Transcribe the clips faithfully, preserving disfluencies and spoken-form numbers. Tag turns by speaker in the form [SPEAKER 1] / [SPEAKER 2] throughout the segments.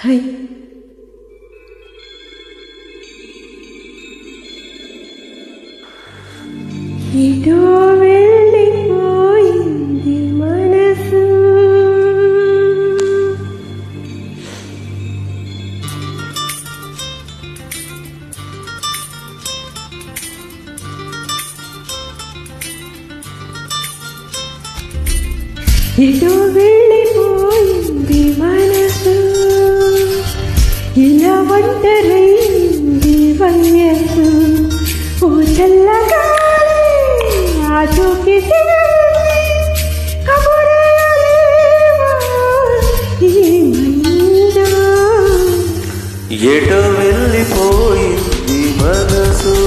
[SPEAKER 1] high ఎటో వెళ్ళిపోయింది మనసు ఎటో వెళ్ళిపోయింది మనసు ఇలా ఒంటరైంది వయసు ఓ చల్లగా ఆచూకి
[SPEAKER 2] ఎటో వెళ్ళిపోయింది మనసు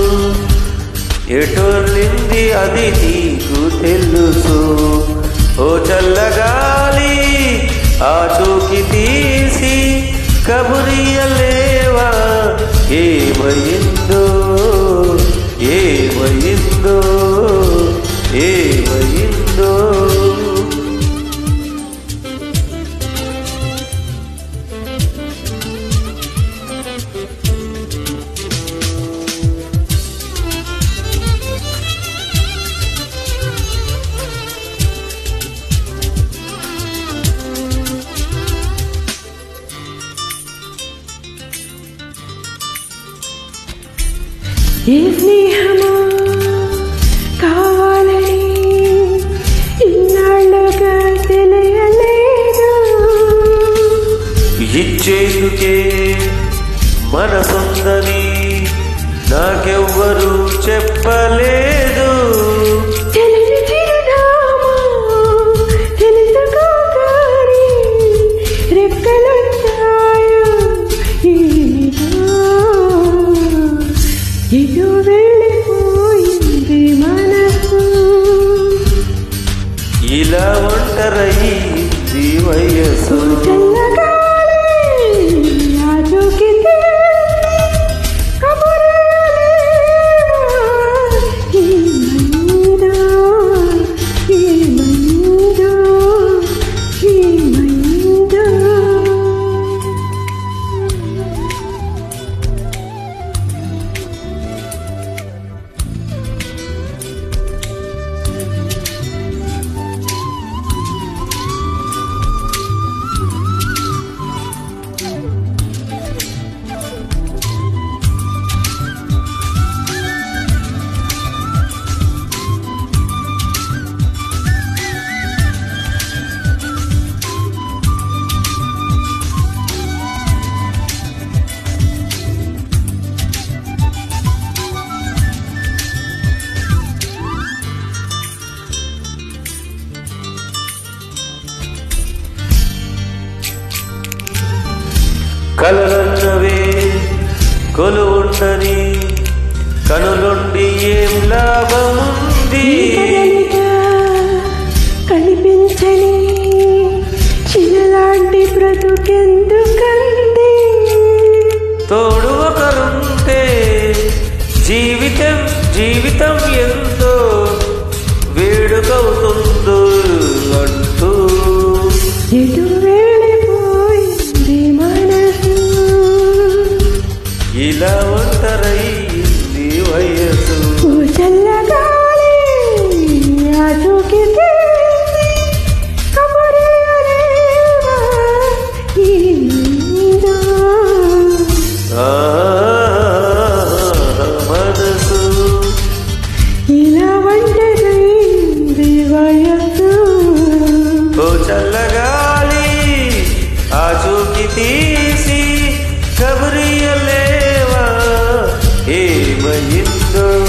[SPEAKER 2] ఎటోలింది అది నీకు తెలుసు ఓ చల్లగాలి ఆచూకి తీసి కబురియలేవా ఏమైందో ఏమైందో ఏమైందో
[SPEAKER 1] ఏ స్నేహమా కావాలని ఇన్నాళ్ళుగా తెలియలేదు
[SPEAKER 2] ఇచ్చేందుకే మనసుందని నాకెవ్వరూ చెప్పలేదు
[SPEAKER 1] తెలియని చిరునామా తెలుసుకోగాని రెక్కలొచ్చాయో ఎటో వెళ్ళిపోయింది మనసు
[SPEAKER 2] ఇలా ఒంటరైంది వయసు
[SPEAKER 1] చల్లగాలి ఆచూకి ఏమైందో ఏమైందో ఏమైందో
[SPEAKER 2] కలలన్నవే కొలువుండని కనులుండి ఏం లాభముంది
[SPEAKER 1] కనిపించని చిన్నలాంటి బ్రతుకెందుకంది
[SPEAKER 2] తోడు ఒకరుంటే జీవితం జీవితం ఎంతో వేడుకవుతుందో అంటూ
[SPEAKER 1] ఎటు వెళ్ళిపోయింది మనసు
[SPEAKER 2] ఇలా ఒంటరైంది వయసు
[SPEAKER 1] ఓ చల్లగాలి ఆచూకి కబురియలేవా ఏమైందో
[SPEAKER 2] మనసు
[SPEAKER 1] ఇలా ఒంటరైంది వయసు
[SPEAKER 2] ఓ చల్లగాలి ఆచూకి తీసి కబురియలేవా ఏమైందో